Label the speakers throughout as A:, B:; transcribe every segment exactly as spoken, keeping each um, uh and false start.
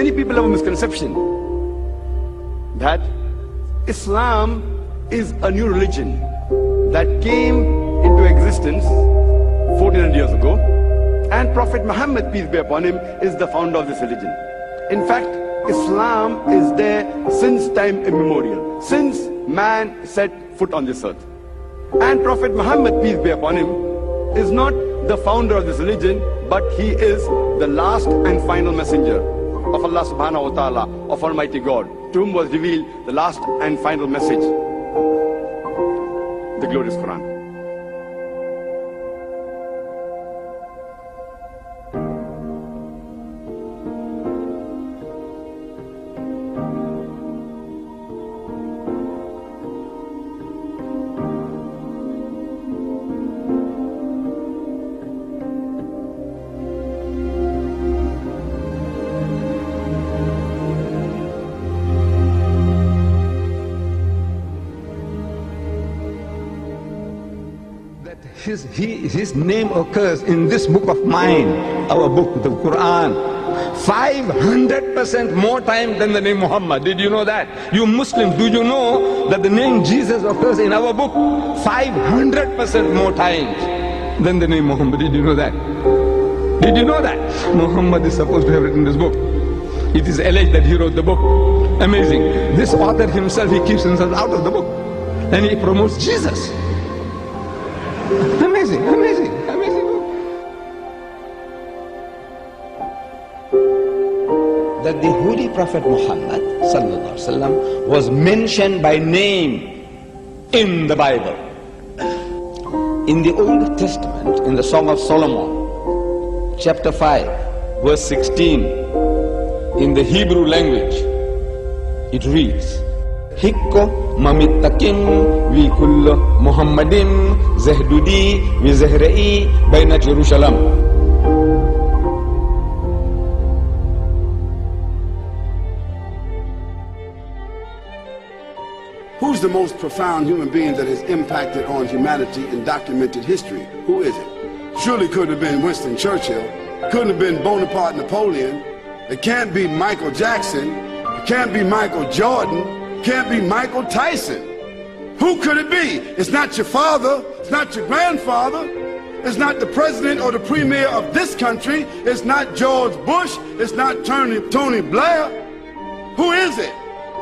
A: Many people have a misconception that Islam is a new religion that came into existence fourteen hundred years ago, and Prophet Muhammad, peace be upon him, is the founder of this religion. In fact, Islam is there since time immemorial, since man set foot on this earth. And Prophet Muhammad, peace be upon him, is not the founder of this religion, but he is the last and final messenger of Allah subhanahu wa ta'ala, of Almighty God, to whom was revealed the last and final message, the glorious Quran.
B: His, he, his name occurs in this book of mine, our book, the Quran, five hundred percent more time than the name Muhammad. Did you know that? You Muslims, do you know that the name Jesus occurs in our book five hundred percent more times than the name Muhammad? Did you know that? Did you know that? Muhammad is supposed to have written this book. It is alleged that he wrote the book. Amazing. This author himself, he keeps himself out of the book, and he promotes Jesus. Amazing, amazing, amazing book. That the Holy Prophet Muhammad sallallahu alaihi wasallam was mentioned by name in the Bible. In the Old Testament, in the Song of Solomon, chapter five, verse sixteen, in the Hebrew language, it reads, Hikko mamittakim vi kullu Muhammadin zahdudi vi zahra'i baina Jerusalem.
C: Who's the most profound human being that has impacted on humanity in documented history? Who is it? Surely couldn't have been Winston Churchill. Couldn't have been Bonaparte Napoleon. It can't be Michael Jackson. It can't be Michael Jordan. Can't be Michael Tyson. Who could it be? It's not your father. It's not your grandfather. It's not the president or the premier of this country. It's not George Bush. It's not Tony, Tony Blair. Who is it?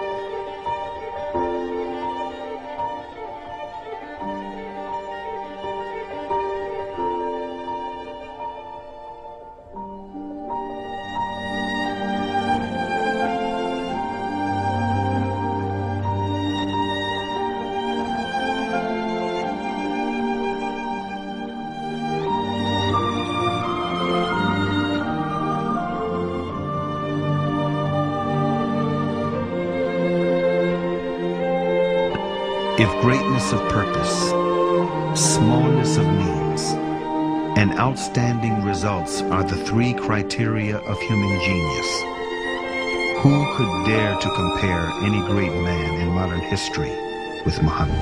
D: If greatness of purpose, smallness of means, and outstanding results are the three criteria of human genius, who could dare to compare any great man in modern history with Muhammad?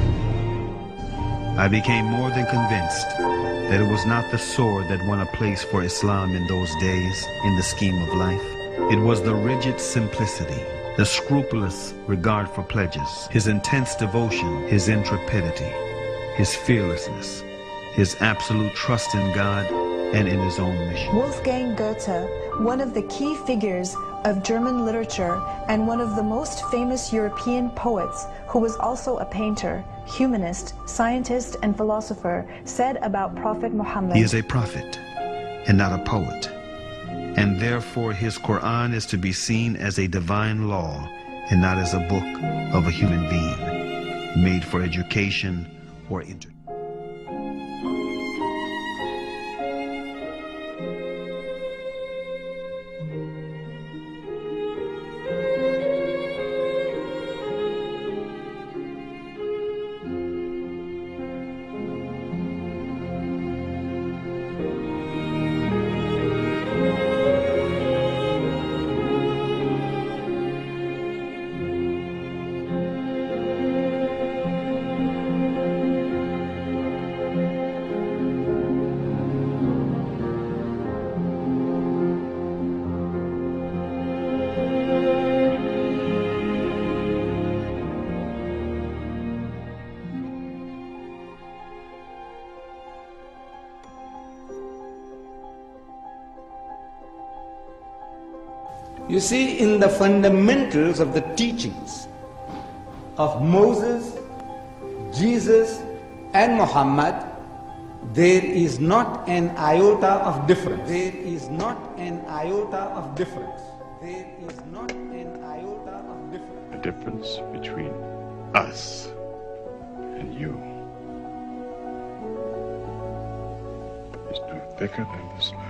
D: I became more than convinced that it was not the sword that won a place for Islam in those days in the scheme of life. It was the rigid simplicity, the scrupulous regard for pledges, his intense devotion, his intrepidity, his fearlessness, his absolute trust in God and in his own mission.
E: Wolfgang Goethe, one of the key figures of German literature and one of the most famous European poets, who was also a painter, humanist, scientist, and philosopher, said about Prophet Muhammad,
D: he is a prophet and not a poet. And therefore his Quran is to be seen as a divine law and not as a book of a human being, made for education or entertainment.
B: You see, in the fundamentals of the teachings of Moses, Jesus and Muhammad, there is not an iota of difference. There is not an iota of difference. There is not an iota of difference.
F: The difference between us and you is no thicker than the slime.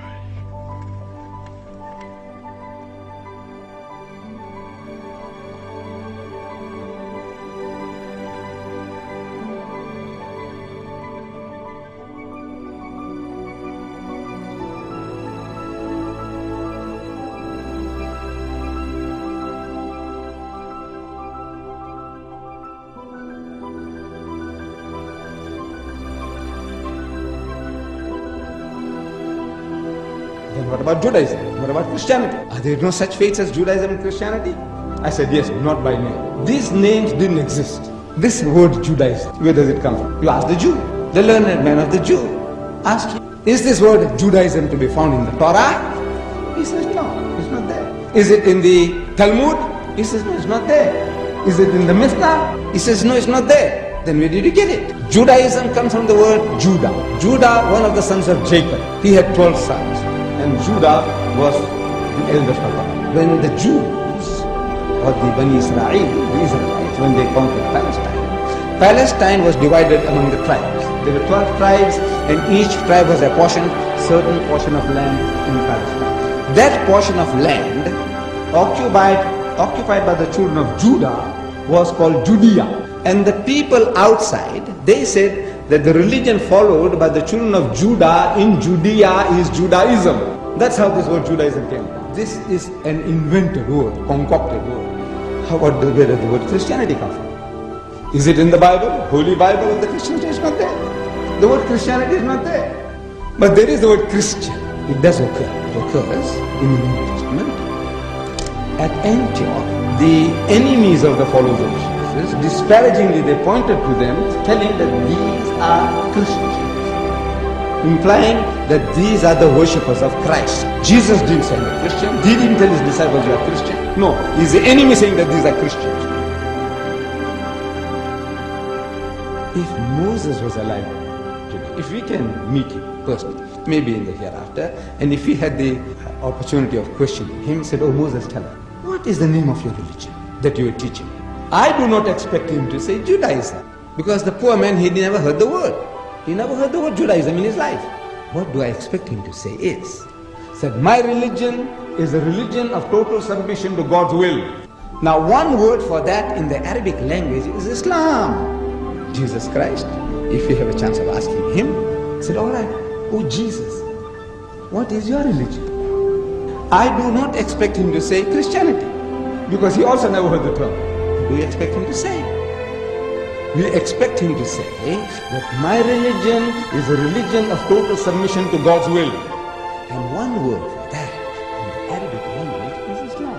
B: Then what about Judaism? What about Christianity? Are there no such faiths as Judaism and Christianity? I said, yes, not by name. These names didn't exist. This word Judaism, where does it come from? You ask the Jew, the learned man of the Jew. Ask him, is this word Judaism to be found in the Torah? He says, no, it's not there. Is it in the Talmud? He says, no, it's not there. Is it in the Mishnah? He says, no, it's not there. Then where did you get it? Judaism comes from the word Judah. Judah, one of the sons of Jacob. He had twelve sons. And Judah was the eldest of them. When the Jews, or the Bani Israel, the Israelites, when they conquered Palestine, Palestine was divided among the tribes. There were twelve tribes, and each tribe was apportioned certain portion of land in Palestine. That portion of land, occupied, occupied by the children of Judah, was called Judea. And the people outside, they said that the religion followed by the children of Judah in Judea is Judaism. That's how this word Judaism came. This is an invented word, concocted word. How about the, where does the word Christianity come from? Is it in the Bible? Holy Bible of the Christianity is not there. The word Christianity is not there. But there is the word Christian. It does occur. It occurs in the New Testament. At Antioch, the enemies of the followers of Jesus, disparagingly they pointed to them, telling that these are Christians, implying that these are the worshippers of Christ. Jesus didn't say they're Christian. He didn't tell his disciples you are Christian. No, he's the enemy saying that these are Christians. If Moses was alive today, if we can meet him personally, maybe in the hereafter, and if we had the opportunity of questioning him, said, oh Moses, tell us, what is the name of your religion that you are teaching? I do not expect him to say Judaism, because the poor man, he never heard the word. He never heard the word Judaism in his life. What do I expect him to say is, said, my religion is a religion of total submission to God's will. Now one word for that in the Arabic language is Islam. Jesus Christ, if you have a chance of asking him, said, all right, oh Jesus, what is your religion? I do not expect him to say Christianity, because he also never heard the term. We expect him to say. We expect him to say that my religion is a religion of total submission to God's will. And one word for that in the Arabic language is Islam.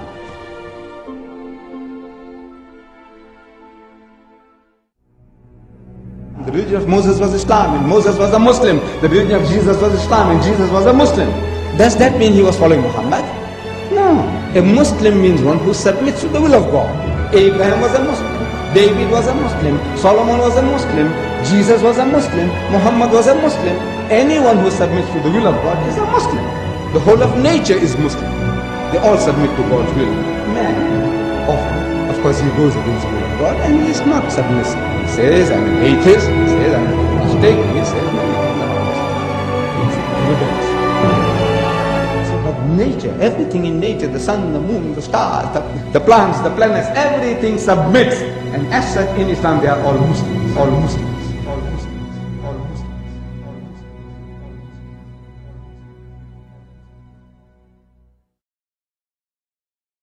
B: The religion of Moses was Islam, and Moses was a Muslim. The religion of Jesus was Islam, and Jesus was a Muslim. Does that mean he was following Muhammad? No. A Muslim means one who submits to the will of God. Abraham was a Muslim. David was a Muslim. Solomon was a Muslim. Jesus was a Muslim. Muhammad was a Muslim. Anyone who submits to the will of God is a Muslim. The whole of nature is Muslim. They all submit to God's will. Man, often, of course, he goes against the will of God and he is not submissive. He says, I'm an atheist. He says, I'm an agnostic. He says, no, I'm not Muslim. But nature, everything in nature, the sun, the moon, the stars, the, the plants, the planets, everything submits. And as such, in Islam, they are all Muslims. All Muslims. All Muslims.